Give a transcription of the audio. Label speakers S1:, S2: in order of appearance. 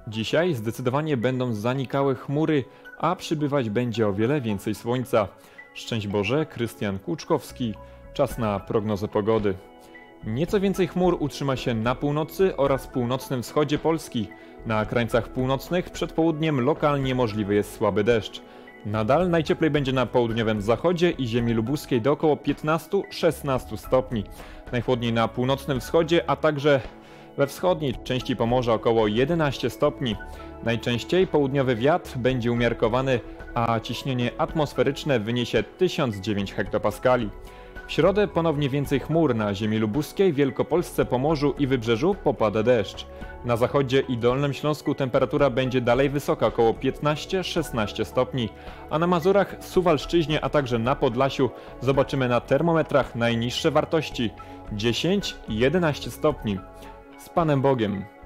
S1: Dzisiaj zdecydowanie będą zanikały chmury, a przybywać będzie o wiele więcej słońca. Szczęść Boże, Krystian Kłuczkowski. Czas na prognozę pogody. Nieco więcej chmur utrzyma się na północy oraz północnym wschodzie Polski. Na krańcach północnych przed południem lokalnie możliwy jest słaby deszcz. Nadal najcieplej będzie na południowym zachodzie i ziemi lubuskiej do około 15-16 stopni. Najchłodniej na północnym wschodzie, a także we wschodniej części Pomorza około 11 stopni. Najczęściej południowy wiatr będzie umiarkowany, a ciśnienie atmosferyczne wyniesie 1009 hektopaskali. W środę ponownie więcej chmur na ziemi lubuskiej, Wielkopolsce, Pomorzu i Wybrzeżu popada deszcz. Na zachodzie i Dolnym Śląsku temperatura będzie dalej wysoka, około 15-16 stopni, a na Mazurach, Suwalszczyźnie, a także na Podlasiu zobaczymy na termometrach najniższe wartości 10 i 11 stopni. Z Panem Bogiem.